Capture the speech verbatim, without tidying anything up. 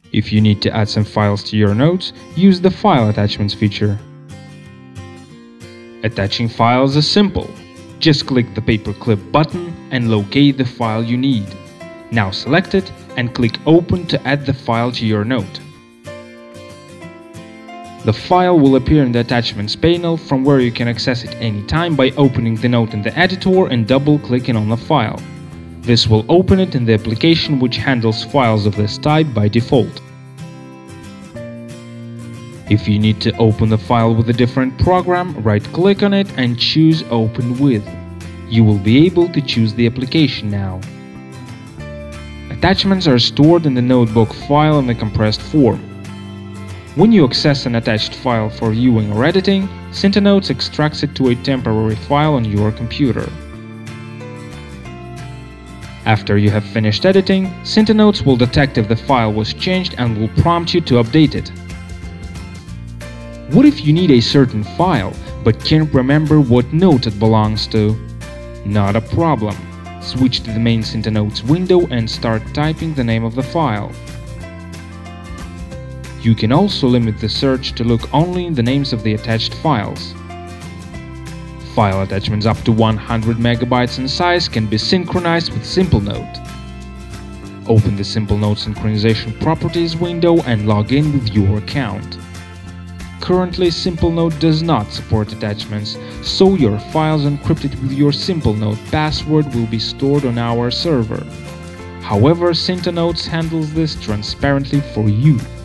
If you need to add some files to your notes, use the File Attachments feature. Attaching files is simple. Just click the paperclip button and locate the file you need. Now select it and click Open to add the file to your note. The file will appear in the Attachments panel, from where you can access it anytime by opening the note in the editor and double-clicking on the file. This will open it in the application which handles files of this type by default. If you need to open the file with a different program, right-click on it and choose Open With. You will be able to choose the application now. Attachments are stored in the notebook file in the compressed form. When you access an attached file for viewing or editing, CintaNotes extracts it to a temporary file on your computer. After you have finished editing, CintaNotes will detect if the file was changed and will prompt you to update it. What if you need a certain file, but can't remember what note it belongs to? Not a problem. Switch to the main CintaNotes window and start typing the name of the file. You can also limit the search to look only in the names of the attached files. File attachments up to one hundred megabytes in size can be synchronized with Simplenote. Open the Simplenote synchronization properties window and log in with your account. Currently, Simplenote does not support attachments, so your files encrypted with your Simplenote password will be stored on our server. However, CintaNotes handles this transparently for you.